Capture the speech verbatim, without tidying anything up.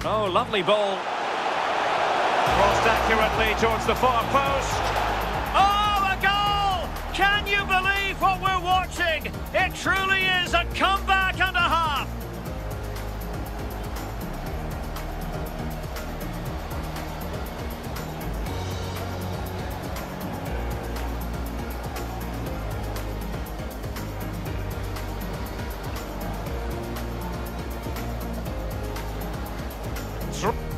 Oh, lovely ball. Crossed accurately towards the far post. Oh, a goal! Can you believe what we're watching? It truly is a comeback and a half. Sure.